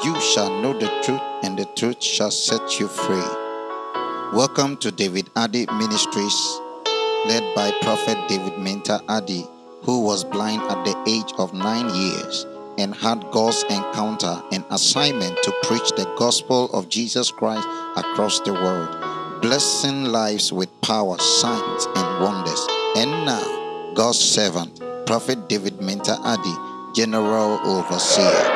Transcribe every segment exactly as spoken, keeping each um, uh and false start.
You shall know the truth, and the truth shall set you free. Welcome to David Addy Ministries, led by Prophet David Menta Addy, who was blind at the age of nine years and had God's encounter and assignment to preach the gospel of Jesus Christ across the world, blessing lives with power, signs, and wonders. And now, God's servant, Prophet David Menta Addy, General Overseer.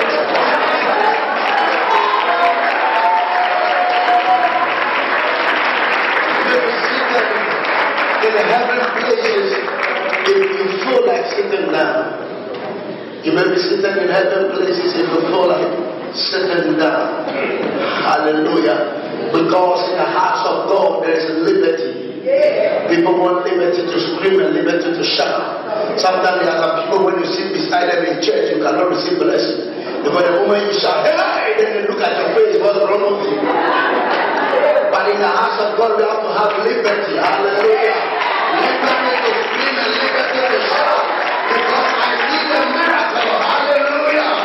In the heavenly places, if you feel like sitting down, you may be sitting in heavenly places if you feel like sitting down. Hallelujah. Because in the house of God there is liberty. People want liberty to scream and liberty to shout. Sometimes there are some people, when you sit beside them in church, you cannot receive blessing. Because the moment you shout, hey, then they look at your face, what's wrong with you? But in the house of God, we have to have liberty. Hallelujah. Liberty to scream and liberty to shout. Because I need a miracle. Hallelujah.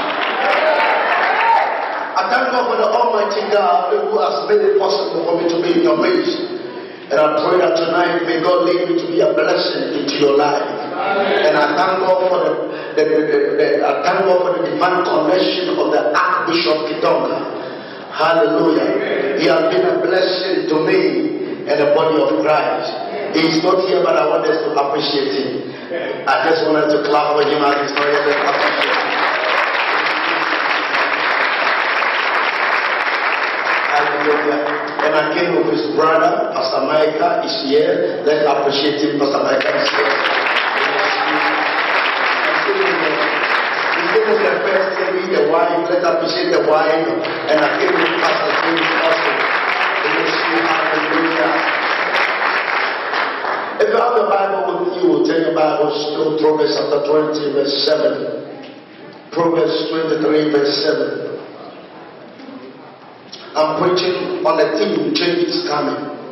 I thank God for the Almighty God who has made it possible for me to be in your midst. And I pray that tonight may God lead me to be a blessing into your life. And I thank God for the, the, the, the, the I thank God for the divine connection of the Archbishop Kitonga. Hallelujah. He has been a blessing to me and the body of Christ. He is not here, but I want us to appreciate him. I just wanted to clap for him as he's not here. Let's appreciate him. Hallelujah. And I came with his brother, Pastor Micah is here. Let's appreciate him. Pastor Micah is here. He was the first to be the wine. Let's appreciate the wine. And I came with Pastor James also. Hallelujah. If you have the Bible with you, take your Bible to Proverbs chapter twenty, verse seven. Proverbs twenty-three, verse seven. I'm preaching on the theme, change is coming.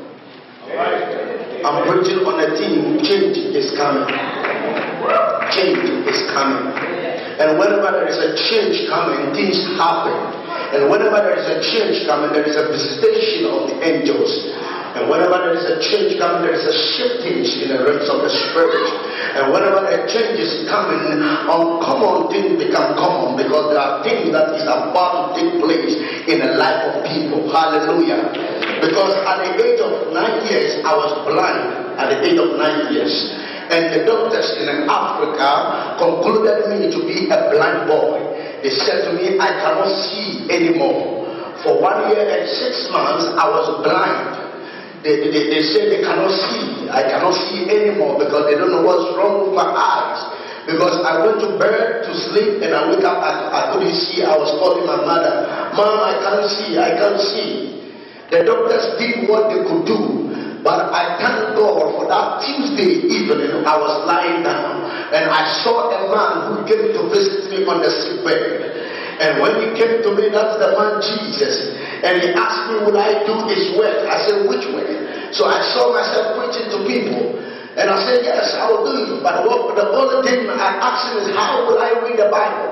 I'm preaching on the theme, change is coming. Change is coming. And whenever there is a change coming, things happen. And whenever there is a change coming, there is a visitation of the angels. And whenever there is a change coming, there is a shifting in the realms of the spirit. And whenever a change is coming, uncommon things become common, because there are things that is about to take place in the life of people. Hallelujah. Because at the age of nine years, I was blind at the age of nine years. And the doctors in Africa concluded me to be a blind boy. They said to me, I cannot see anymore. For one year and six months, I was blind. They, they, they say they cannot see. I cannot see anymore because they don't know what's wrong with my eyes. Because I went to bed to sleep and I wake up, I, I couldn't see. I was calling my mother, Mom, I can't see, I can't see. The doctors did what they could do. But I thank God for that Tuesday evening. I was lying down and I saw a man who came to visit me on the sick bed. And when he came to me, that's the man Jesus. And he asked me, would I do his work? I said, which work? So I saw myself preaching to people. And I said, yes, I will do it. But what, the only thing I asked him is, how will I read the Bible?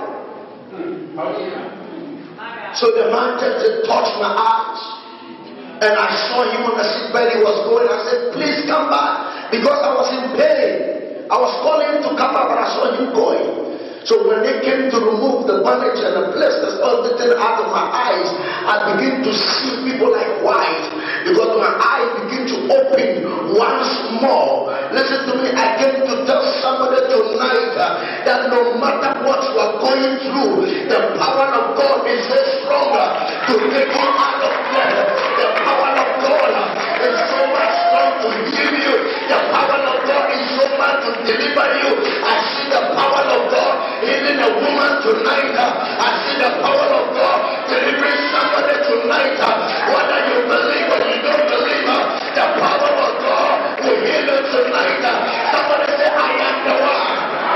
So the man just touched my eyes. And I saw him on the sick bed. He was going. I said, please come back. Because I was in pain. I was calling him to come back, but I saw him going. So when they came to remove the bandage and the plasters, everything out of my eyes, I began to see people like white. Because my eyes begin to open once more. Listen to me, I came to tell somebody tonight uh, that no matter what you are going through, the power of God is so strong uh, to take you out of there. The power of God uh, is so much strong to heal you. The power of God is so much to deliver you. I see the power of God healing a woman tonight. uh, I see the power of God delivering somebody tonight. uh, Whether you believe or you don't believe, uh, the power of God will heal you tonight. uh, Somebody say, I am the one.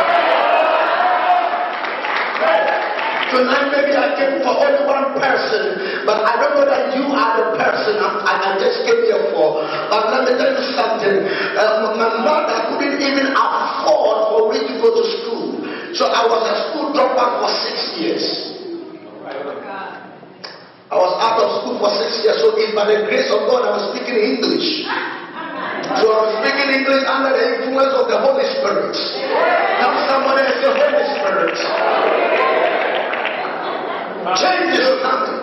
Tonight maybe I came for only one person, but I don't know that you are the person I, I just came here for. But let me tell you something. Uh, my mother couldn't even afford for me to go to school. So I was a school dropout for six years. school for six years, so it's by the grace of God I'm speaking English. So I'm speaking English under the influence of the Holy Spirit. Now somebody is the Holy Spirit. Change is coming.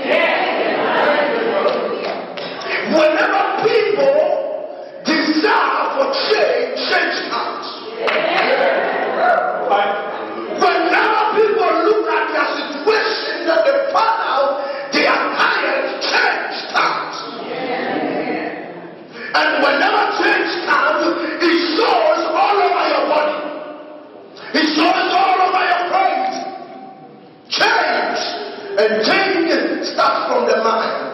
Whenever people desire for change, change comes. Whenever people look at their situation that they find out they are tired, change comes. And whenever change comes, it shows all over your body. It shows all over your face. Change. And change starts from the mind.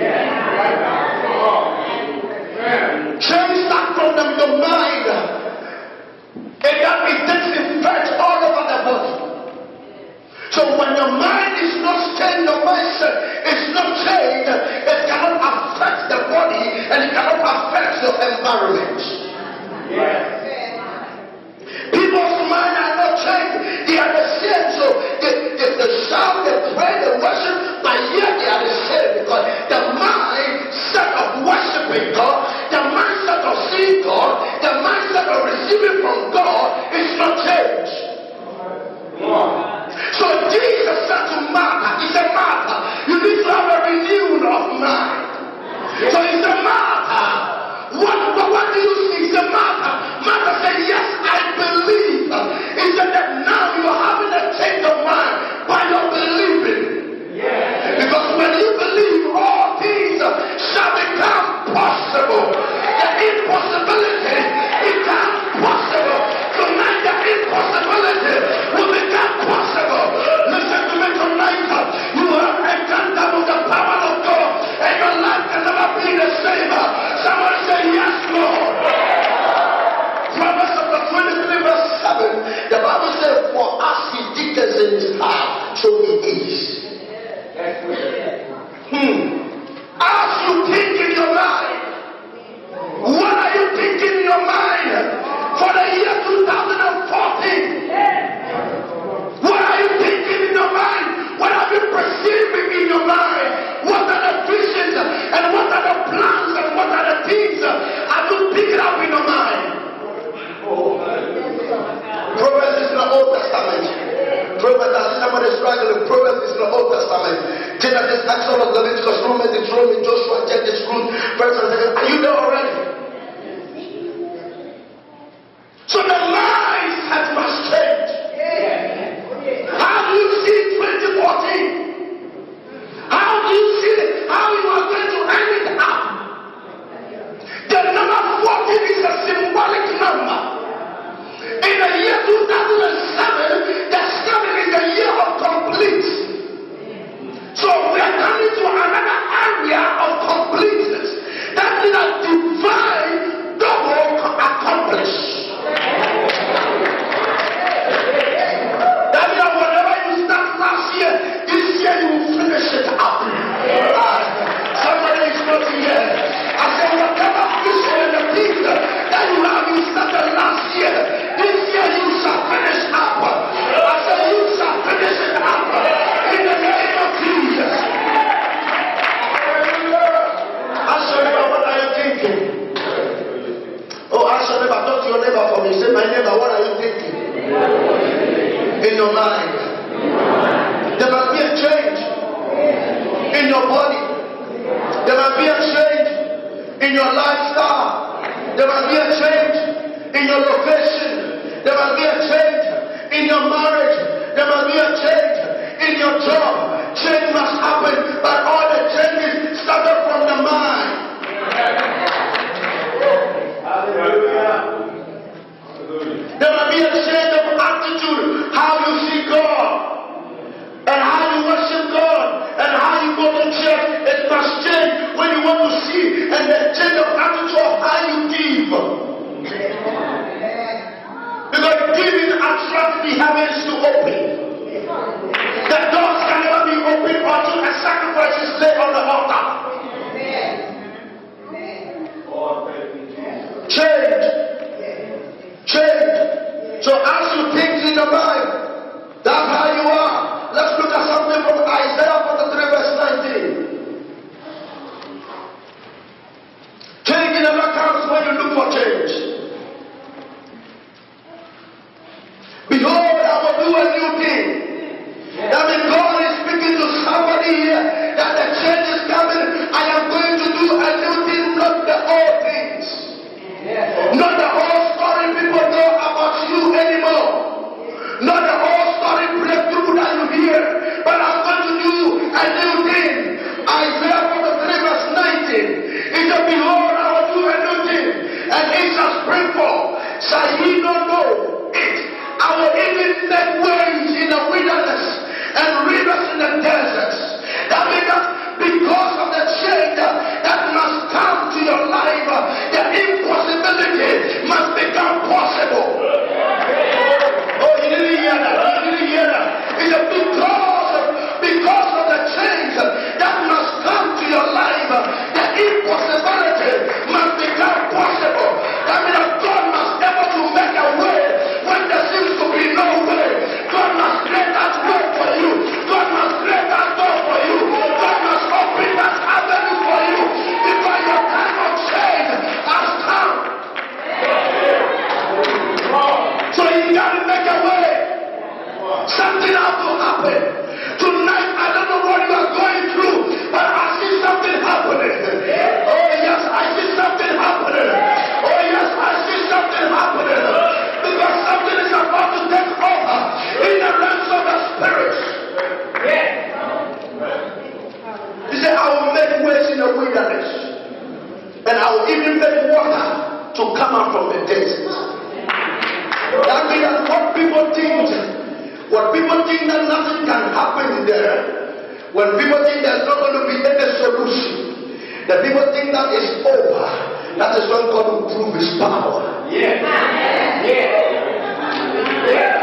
Change starts from the, the mind. And that it takes effect all over the body. So when your mind is not changed, your mindset is not changed, it cannot affect the body and it cannot affect your environment. Yes. People's mind are not changed, they are the same. So they, they, they shout, they pray, they worship, but yet they are the same because the mindset of worshiping God, the mindset of seeing God, the mindset of receiving from God is not changed. So Jesus said to Martha, he said, Martha, you need to have a renewal of mind. So he said, Martha, what, what, what do you see? He said, Martha. Martha said, yes, I believe. He said that now you are having a change of mind by your believing. Yeah. Because when you believe, all things shall become possible. The impossibility becomes possible. Tonight the impossibility will become possible. Listen to me tonight. You have encountered with the power of God and your life can never be the same. Someone say yes, Lord. Proverbs chapter twenty-three verse seven. The Bible says, for as he thinketh in his heart, so he is. Hmm. As you think in your mind, what are you thinking in your mind for the year two thousand fourteen? What are you thinking in your mind? What are you perceiving in your mind? What are the visions and what are the plans and what are the things are you picking up in your mind? Proverbs is in the Old Testament. Proverbs, I see somebody struggling. Proverbs is in the Old Testament. Genesis, Exodus, Leviticus, Romans, Deuteronomy, Joshua, Judges, Ruth, First and Second. Are you there already? So the mindset must change. How do you see twenty fourteen? How do you see it? How you are going to end it up? The number fourteen is a symbolic number. In the year two thousand seven, the seven is the year of complete. So we are coming to another area of completeness. That is a divine double accomplish. That means whatever you start last year, this year you will finish it up. Uh, somebody is not here. I said, whatever vision and the things that you have, you started last year, this year you shall finish up. I said, you shall finish it up in the name of Jesus. Ask your neighbor, what are you thinking? Oh, ask your neighbor, talk to your neighbor for me. Say, my neighbor, what are you thinking? In your mind. There must be a change in your body. There must be a change in your lifestyle. There must be a change in your location. There must be a change in your marriage. There must be a change in your job. Change must happen, but all the changes started from the mind. There must be a change of attitude, how you see God, and how you worship God, and how you go to church. It must change when you want to see, and the change of attitude of how you give. Because giving attracts the heavens to open. somebody here that the change is coming? I am going to do a new thing, not the old things. Not the old story people know about you anymore. Not the old story breakthrough that you hear. But I'm going to do a new thing. Isaiah forty-three verse nineteen. It said, behold, I will do a new thing, and it shall spring forth. Shall ye not know it? I will even make ways in the wilderness and rivers in the deserts. That means that because of the change that must come to your life, the impossibility must become possible. Oh, you didn't hear that. You didn't hear that. It's a because of, because of the change that must come to your life, the impossibility must become possible. That means that God must be able to make a way when there seems to be no way. God must create that way for you. God must create that door for you. God must open that avenue for you because your time of change has come. So you got to make a way. Something has to happen. Tonight, I don't know what you are going through, but I see something happening. Oh yes, I see something happening. Oh yes, I see something happening. Because something is about to take over in the realms of the spirit. He said, I will make ways in the wilderness, and I will even make water to come out from the desert. That means that what people think, what people think that nothing can happen there, when people think there's not going to be any solution, the people think that it's over. That is when God will prove His power. Yeah. Yeah. Yeah.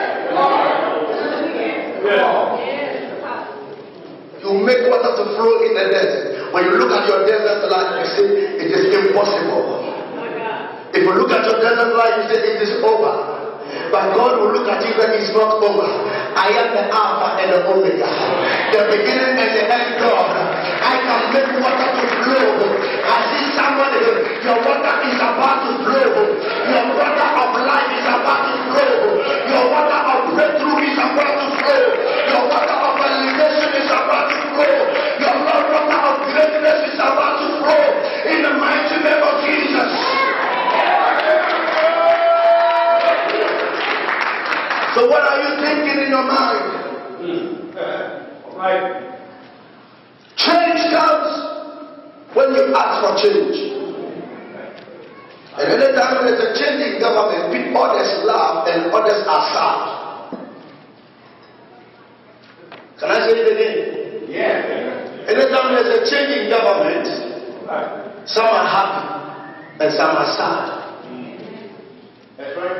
You make water to flow in the desert. When you look at your desert life, you say it is impossible. If you look at your desert life, you say it is over. But God will look at you when it's not over. I am the Alpha and the Omega, the beginning and the end God. I can make water to flow. I see somebody, your water is about to flow. Your water of life is about to flow. Your water of breakthrough is about to flow. Your water of elevation is about to flow. Your water of greatness is about to flow. In the mighty name of Jesus. So what are you thinking in your mind? Mm. Right. Change comes when you ask for change. And anytime there's a change in government, people others laugh and others are sad. Can I say it again? Yeah. Anytime there's a change in government, some are happy and some are sad. That's right.